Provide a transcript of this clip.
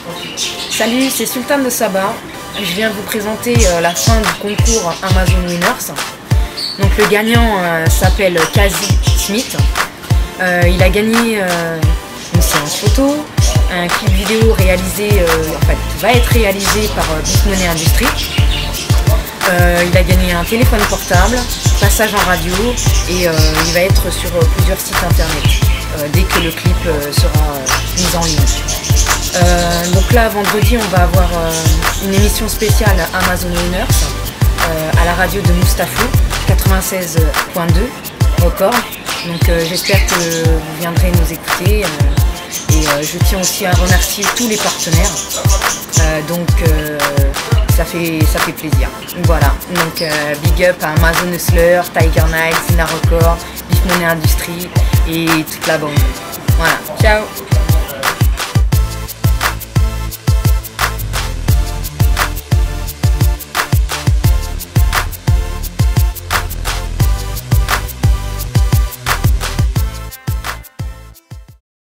Salut, c'est Sultan de Saba. Je viens vous présenter la fin du concours Amazon Winners. Donc le gagnant s'appelle Kazi Smith. Il a gagné une séance photo, un clip vidéo réalisé, qui va être réalisé par Bismoney Industries. Il a gagné un téléphone portable, passage en radio et il va être sur plusieurs sites internet dès que le clip sera mis en ligne. Donc là, vendredi, on va avoir une émission spéciale Amazon Winners à la radio de Moustafou, 96.2 record. Donc j'espère que vous viendrez nous écouter et je tiens aussi à remercier tous les partenaires. Ça fait plaisir. Voilà, donc big up à Amazon Hustler, Tiger Night, Zina Record, Bismoney Industries et toute la bande. Voilà, ciao.